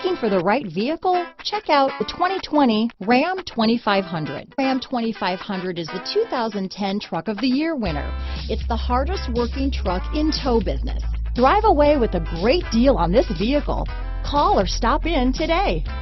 Looking for the right vehicle? Check out the 2020 Ram 2500. Ram 2500 is the 2010 Truck of the Year winner. It's the hardest working truck in tow business. Drive away with a great deal on this vehicle. Call or stop in today.